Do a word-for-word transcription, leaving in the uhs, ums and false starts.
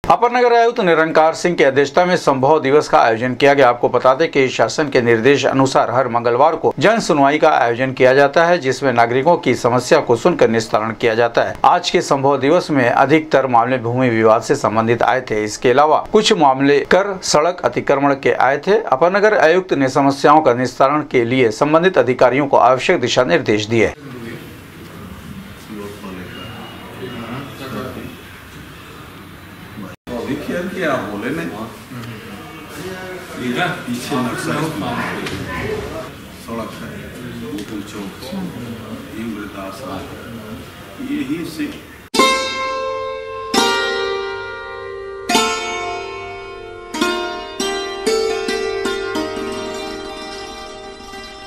अपर नगर आयुक्त निरंकार सिंह की अध्यक्षता में संभव दिवस का आयोजन किया गया। आपको बता दें कि शासन के निर्देश अनुसार हर मंगलवार को जन सुनवाई का आयोजन किया जाता है, जिसमें नागरिकों की समस्या को सुनकर निस्तारण किया जाता है। आज के संभव दिवस में अधिकतर मामले भूमि विवाद से संबंधित आए थे। इसके अलावा कुछ मामले कर सड़क अतिक्रमण के आए थे। अपर नगर आयुक्त ने समस्याओं का निस्तारण के लिए संबंधित अधिकारियों को आवश्यक दिशा निर्देश दिए। क्या बोले नहीं पीछे नक्शा सड़क है, चौक, यही से